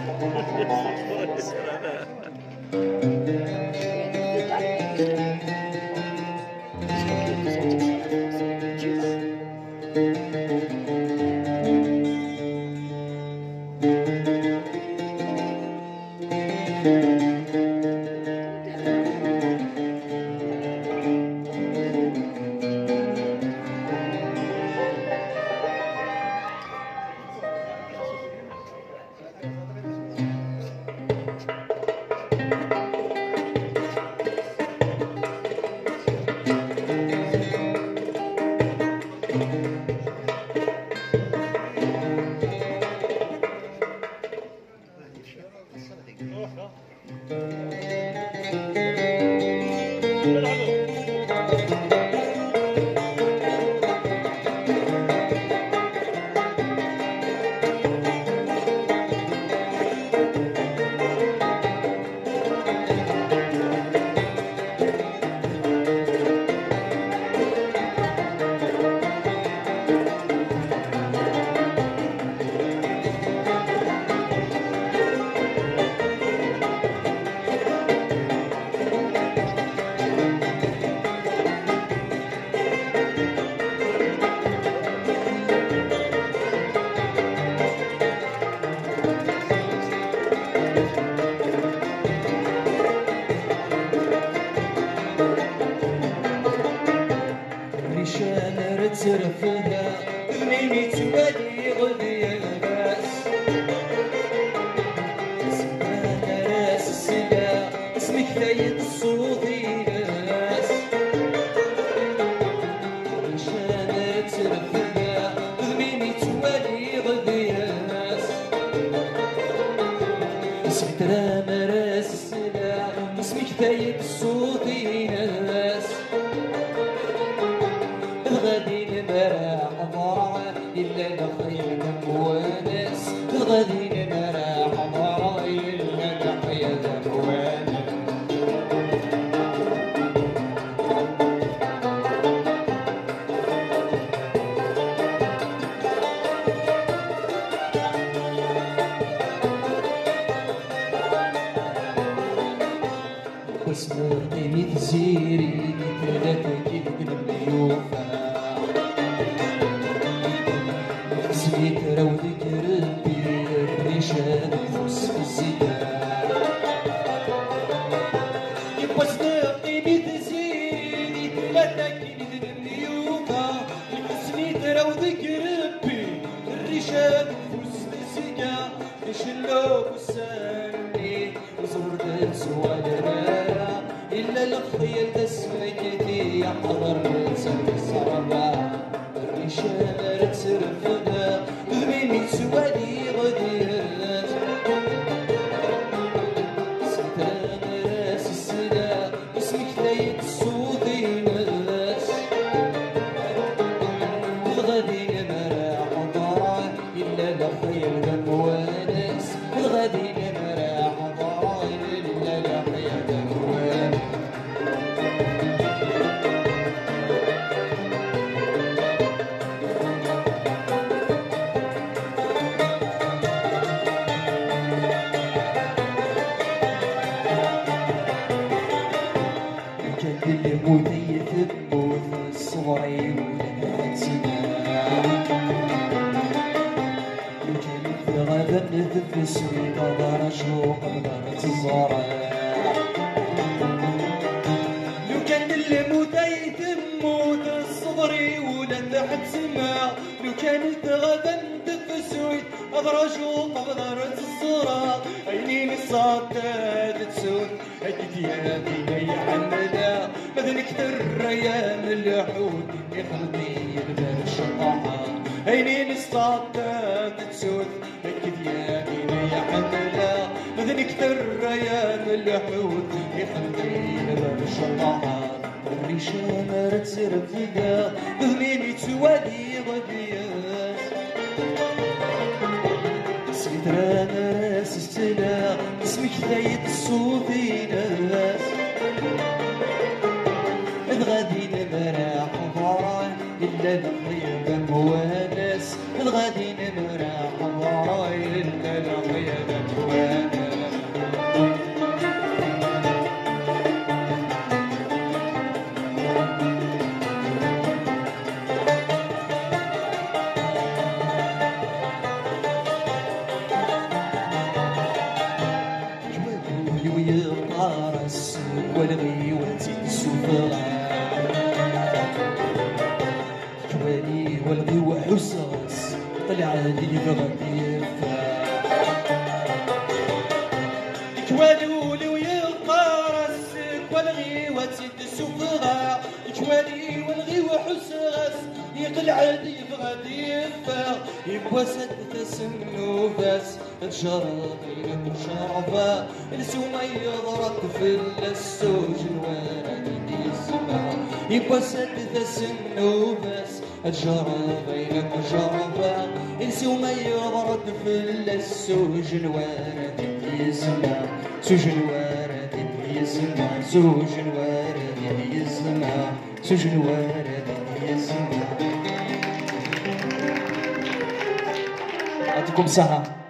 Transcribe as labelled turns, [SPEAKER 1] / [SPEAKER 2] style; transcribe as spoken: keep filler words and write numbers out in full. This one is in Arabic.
[SPEAKER 1] ترفدها مني توالي غدي الباس سمعنا راس السلا اسمك ثايد صوتي ناس عشان ترفدها مني توالي غدي الباس سمعنا راس السلا اسمك ثايد صوتي ناس غادي نمرح ضرع إلا نخيل وناس غادي نمرح ضرع إلا نخيل وناس واسمعي متزيري ثلاثة كيلو مليوفة سميت روضك ربي الريشان يفوز في الزيدان يبقى صدقي متزيري ثلاثة كيلو مليوفة سميت روضك ربي الريشان يفوز في الزيدان يشلو وسالني وزرد سوالنا إلا الخيل تسمكتي يحضر نسل الصربة الريشان تسرفنا ذميني سوالي غديرات ستان راس السلا اسمك ثايد صوتي ناس الغادي نمرح ضرع إلا الخيل دم وناس الغادي نمرح ضرع إلا الخيل دم وناس الموتي تموت الصغري ولا تسمع وكانت غابة نتفس ونظر شوق نظرة الزرع لو كان الموتي تموت الصغري ولا تسمع لو كانت غابة نتفس ونظر شوق نظرة الزرع عينين الصادات تسود هكذ يا بني حمدا ماذا نكتر يا من الحوت يخلطي البال الشطاحة عينين الصادات تسود هكذ يا بني حمدا ماذا نكتر يا من الحوت يخلطي البال الشطاحة الريشان تسير فيها ذنيني توالي غديات سيترانا راس السلا اسمك ثايد صوتي ناس الغادي نمرح ضرع إلا الخيل دم وناس الغادي نمرح ضرع إلا الخيل دم وناس والغي وتزيد السفرة كوالي والغي وحساس طلع لي بغدي كوالي ويقارس والغي وتزيد السفرة كوالي والغي وحساس يقلع لي بغدي يبغى سدس النوباس تجرب لك شرفة السومة يضرب في السوج الوالد يسمع يبغى سدس النوباس تجرب لك شرفة السومة يضرب في السوج الوالد يسمع سوج الوالد يسمع سوج الوالد يسمع سوج الوالد يسمع يعطيكم الصحة.